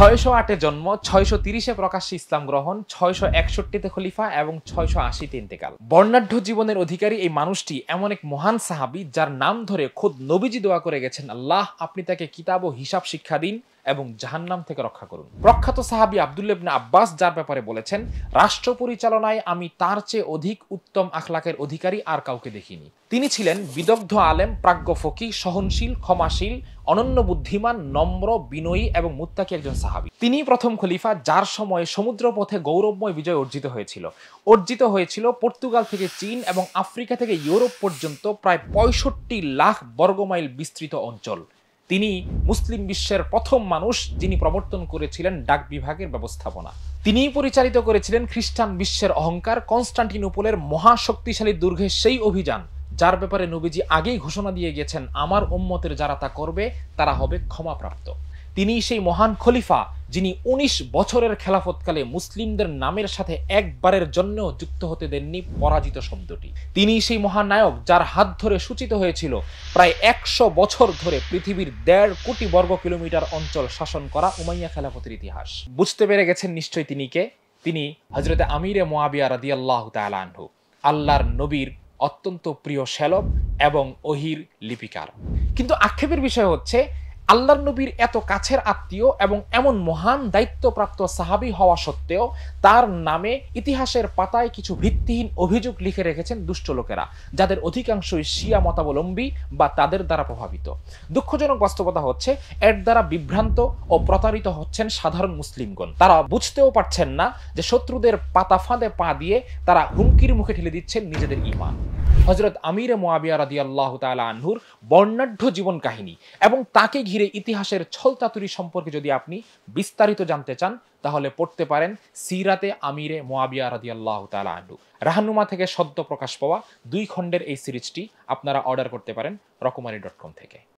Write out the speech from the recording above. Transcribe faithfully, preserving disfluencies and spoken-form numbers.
ছয়শ আটে জন্ম, ছয়শ তিরিশে প্রকাশ্যে ইসলাম গ্রহণ, ছয়শ একষট্টিতে খলিফা এবং ছয়শ আশিতে ইন্তেকাল। বর্ণাঢ্য জীবনের অধিকারী এই মানুষটি এমন এক মহান সাহাবী যার নাম ধরে খোদ নবীজি দোয়া করে গেছেন, আল্লাহ আপনি তাকে কিতাব ও হিসাব শিক্ষা দিন এবং জাহান্নাম থেকে রক্ষা করুন। প্রখ্যাত সাহাবী আব্দুল্লাহ ইবনে আব্বাস যার ব্যাপারে বলেছেন, রাষ্ট্র পরিচালনায় আমি তার চেয়ে অধিক উত্তম আখলাকের অধিকারী আর কাউকে দেখিনি। তিনি ছিলেন বিদগ্ধ আলেম, প্রাজ্ঞ ফকিহ, সহনশীল, ক্ষমাশীল, অনন্য বুদ্ধিমান, নম্র, বিনয়ী এবং মুত্তাকি একজন সাহাবী। তিনি প্রথম খলিফা যার সময় সমুদ্রপথে গৌরবময় বিজয় অর্জিত হয়েছিল। অর্জিত হয়েছিল পর্তুগাল থেকে চীন এবং আফ্রিকা থেকে ইউরোপ পর্যন্ত প্রায় পঁয়ষট্টি লাখ বর্গমাইল বিস্তৃত অঞ্চল। তিনি মুসলিম বিশ্বের প্রথম মানুষ যিনি প্রবর্তন করেছিলেন ডাক বিভাগের ব্যবস্থাপনা। তিনিই পরিচালিত করেছিলেন খ্রিস্টান বিশ্বের অহংকার কনস্টান্টিনোপলের মহাশক্তিশালী দুর্গের সেই অভিযান যার ব্যাপারে নবীজি আগেই ঘোষণা দিয়ে গেছেন, আমার উম্মতের যারা তা করবে তারা হবে ক্ষমাপ্রাপ্ত। তিনি সেই মহান খলিফা যিনি উনিশ বছরের খেলাফতকালে মুসলিমদের নামের সাথে একবারের জন্য যুক্ত হতে দেননি পরাজিত শব্দটি। তিনি সেই মহানায়ক যার হাত ধরে সূচিত হয়েছিল প্রায় একশো বছর ধরে পৃথিবীর দেড় কোটি বর্গ কিলোমিটার অঞ্চল শাসন করা উমাইয়া খেলাফতের ইতিহাস। বুঝতে পেরে গেছেন নিশ্চয়ই তিনি কে। তিনি হযরতে আমিরে মুআবিয়া রাদিয়াল্লাহু তাআলা আনহু, আল্লাহর নবীর অত্যন্ত প্রিয় শ্যালক এবং ওহির লিপিকার। কিন্তু আক্ষেপের বিষয় হচ্ছে, আল্লাহর নবীর এত কাছের আত্মীয় এবং এমন মহান দায়িত্বপ্রাপ্ত সাহাবী হওয়া সত্ত্বেও তার নামে ইতিহাসের পাতায় কিছু ভিত্তিহীন অভিযোগ লিখে রেখেছেন দুষ্ট লোকেরা, যাদের অধিকাংশই শিয়া মতাবলম্বী বা তাদের দ্বারা প্রভাবিত। দুঃখজনক বাস্তবতা হচ্ছে, এর দ্বারা বিভ্রান্ত ও প্রতারিত হচ্ছেন সাধারণ মুসলিমগণ। তারা বুঝতেও পারছেন না যে শত্রুদের পাতা ফাঁদে পা দিয়ে তারা হুমকির মুখে ঠেলে দিচ্ছেন নিজেদের ঈমান। হযরত আমিরে মুআবিয়া রাদিয়াল্লাহু তাআলা আনহুর বর্ণাঢ্য জীবন কাহিনী এবং তাকে ঘিরে ইতিহাসের ছলচাতুরি সম্পর্কে যদি আপনি বিস্তারিত জানতে চান, তাহলে পড়তে পারেন সিরাতে আমিরে মুআবিয়া রাদিয়াল্লাহু তাআলা আনহু। রাহনুমা থেকে সদ্য প্রকাশ পাওয়া দুই খণ্ডের এই সিরিজটি আপনারা অর্ডার করতে পারেন রকমারি ডট কম থেকে।